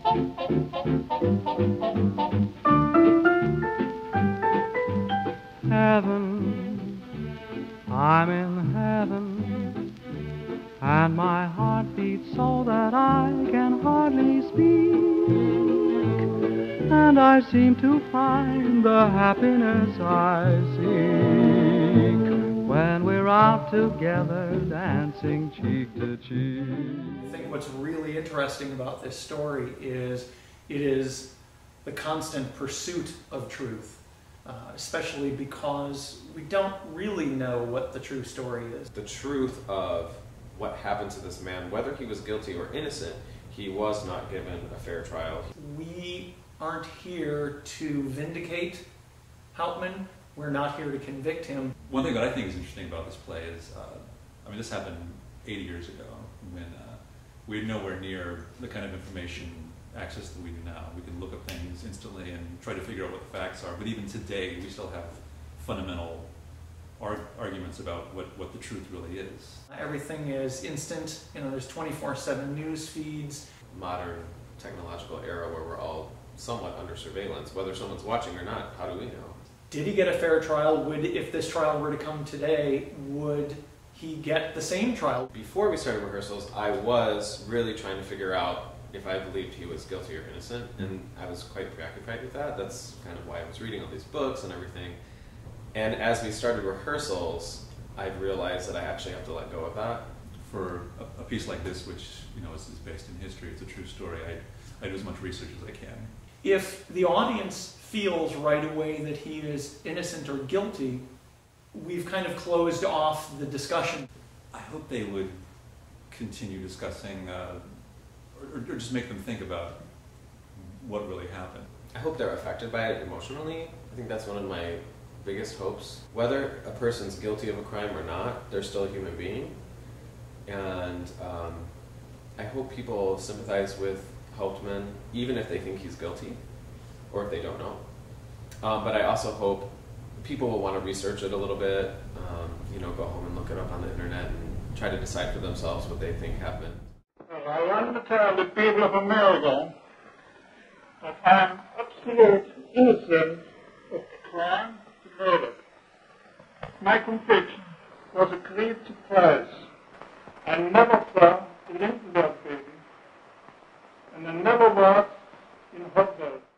Heaven, I'm in heaven, and my heart beats so that I can hardly speak, and I seem to find the happiness I seek when we're out together dancing cheek to cheek. I think what's really interesting about this story is it is the constant pursuit of truth. Especially because we don't really know what the true story is. The truth of what happened to this man, whether he was guilty or innocent, he was not given a fair trial. We aren't here to vindicate Hauptmann. We're not here to convict him. One thing that I think is interesting about this play is, this happened 80 years ago when we had nowhere near the kind of information access that we do now. We can look up things instantly and try to figure out what the facts are, but even today we still have fundamental arguments about what the truth really is. Everything is instant, there's 24/7 news feeds. Modern technological era where we're all somewhat under surveillance, whether someone's watching or not, how do we know? Did he get a fair trial? If this trial were to come today, would he get the same trial? Before we started rehearsals, I was really trying to figure out if I believed he was guilty or innocent, and I was quite preoccupied with that. That's kind of why I was reading all these books and everything. And as we started rehearsals, I realized that I actually have to let go of that. For a piece like this, which is based in history, it's a true story, I do as much research as I can. If the audience feels right away that he is innocent or guilty, we've kind of closed off the discussion. I hope they would continue discussing or just make them think about what really happened. I hope they're affected by it emotionally. I think that's one of my biggest hopes. Whether a person's guilty of a crime or not, they're still a human being. And I hope people sympathize with Hauptmann, even if they think he's guilty, or if they don't know. But I also hope people will want to research it a little bit, go home and look it up on the internet and try to decide for themselves what they think happened. I want to tell the people of America that I am absolutely innocent of the crime of murder. My conviction was agreed to price. I never saw the Lindenberg baby, and I never worked in a hotel.